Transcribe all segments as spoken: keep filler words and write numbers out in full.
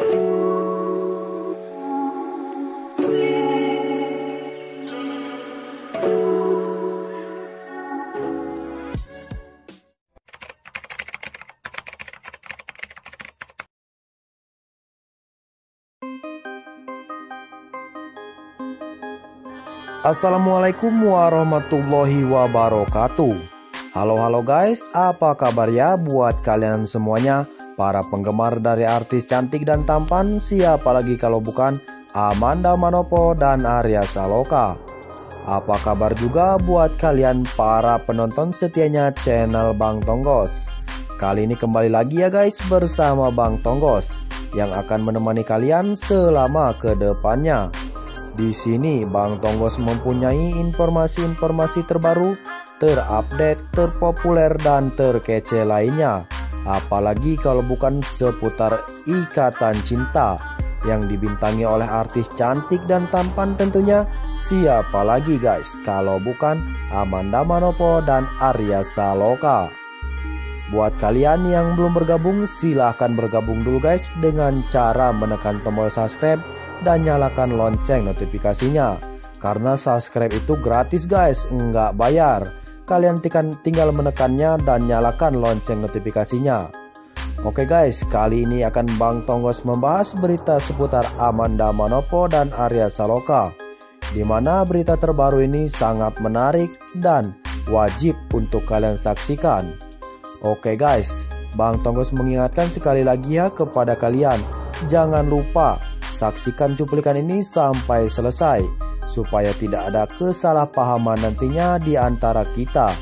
Assalamualaikum warahmatullahi wabarakatuh. Halo halo guys, apa kabar ya buat kalian semuanya, para penggemar dari artis cantik dan tampan, siapa lagi kalau bukan Amanda Manopo dan Arya Saloka. Apa kabar juga buat kalian para penonton setianya channel Bang Tonggos. Kali ini kembali lagi ya guys bersama Bang Tonggos yang akan menemani kalian selama kedepannya. Di sini Bang Tonggos mempunyai informasi-informasi terbaru, terupdate, terpopuler dan terkece lainnya. Apalagi kalau bukan seputar Ikatan Cinta yang dibintangi oleh artis cantik dan tampan tentunya. Siapa lagi guys kalau bukan Amanda Manopo dan Arya Saloka. Buat kalian yang belum bergabung, silahkan bergabung dulu guys dengan cara menekan tombol subscribe dan nyalakan lonceng notifikasinya. Karena subscribe itu gratis guys, nggak bayar. Kalian tekan, tinggal menekannya dan nyalakan lonceng notifikasinya. Oke guys, kali ini akan Bang Tonggos membahas berita seputar Amanda Manopo dan Arya Saloka, dimana berita terbaru ini sangat menarik dan wajib untuk kalian saksikan. Oke guys, Bang Tonggos mengingatkan sekali lagi ya kepada kalian, jangan lupa saksikan cuplikan ini sampai selesai supaya tidak ada kesalahpahaman nantinya di antara kita.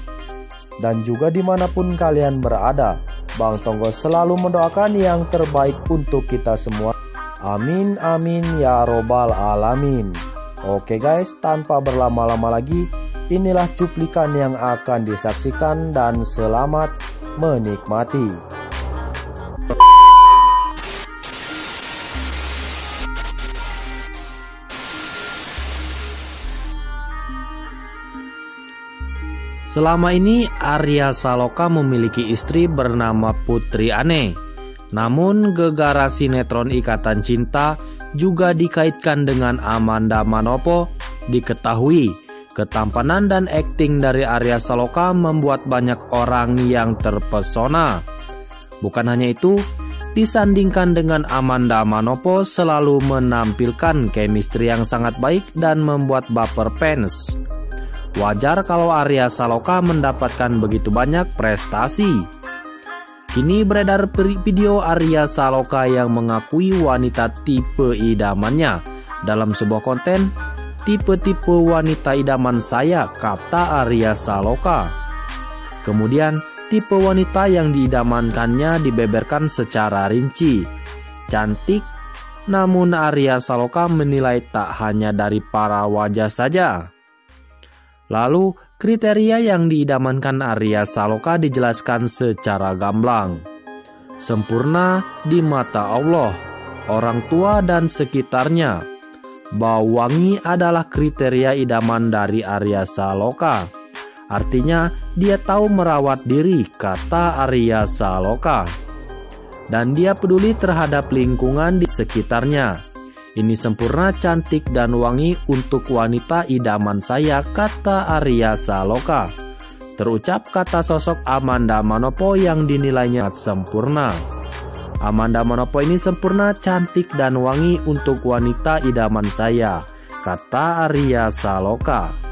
Dan juga dimanapun kalian berada, Bang Tonggos selalu mendoakan yang terbaik untuk kita semua. Amin amin ya robbal alamin. Oke guys, tanpa berlama-lama lagi, inilah cuplikan yang akan disaksikan dan selamat menikmati. Selama ini Arya Saloka memiliki istri bernama Putri Ane. Namun gegara sinetron Ikatan Cinta juga dikaitkan dengan Amanda Manopo. Diketahui ketampanan dan akting dari Arya Saloka membuat banyak orang yang terpesona. Bukan hanya itu, disandingkan dengan Amanda Manopo selalu menampilkan chemistry yang sangat baik dan membuat baper fans. Wajar kalau Arya Saloka mendapatkan begitu banyak prestasi. Kini beredar video Arya Saloka yang mengakui wanita tipe idamannya. Dalam sebuah konten, tipe-tipe wanita idaman saya, kata Arya Saloka. Kemudian, tipe wanita yang diidamankannya dibeberkan secara rinci. Cantik, namun Arya Saloka menilai tak hanya dari para wajah saja. Lalu, kriteria yang diidamankan Arya Saloka dijelaskan secara gamblang. Sempurna di mata Allah, orang tua dan sekitarnya. Bau wangi adalah kriteria idaman dari Arya Saloka. Artinya, dia tahu merawat diri, kata Arya Saloka. Dan dia peduli terhadap lingkungan di sekitarnya. Ini sempurna, cantik, dan wangi untuk wanita idaman saya, kata Arya Saloka. Terucap kata sosok Amanda Manopo yang dinilainya sempurna. Amanda Manopo ini sempurna, cantik, dan wangi untuk wanita idaman saya, kata Arya Saloka.